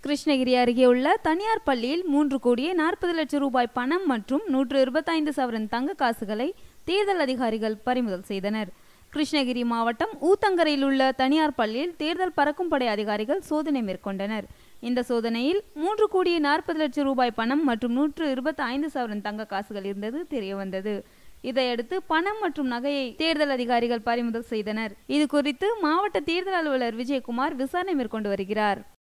கிருஷ்ணகிரி அருகே உள்ள தனியார் பள்ளியில் 3,40,00,000 ரூபாய் பணம் மற்றும் 125 சவரன் தங்க காசுகளை தேர்தல் அதிகாரிகள் பறிமுதல் செய்தனர். கிருஷ்ணகிரி மாவட்டம் ஊத்தங்கரையில் உள்ள தனியார் பள்ளியில் தேர்தல் பறக்கும் படை அதிகாரிகள் சோதனை மேற்கொண்டனர். இந்த சோதனையில் 3,40,00,000 ரூபாய் பணம் மற்றும் 125 சவரன் தங்க காசுகள் இருந்தது தெரியவந்தது. இதையடுத்து பணம் மற்றும் நகையை தேர்தல் அதிகாரிகள் பறிமுதல் செய்தனர். இது குறித்து மாவட்ட தேர்தல் அலுவலர் விஜயகுமார் விசாரணை மேற்கொண்டு வருகிறார்.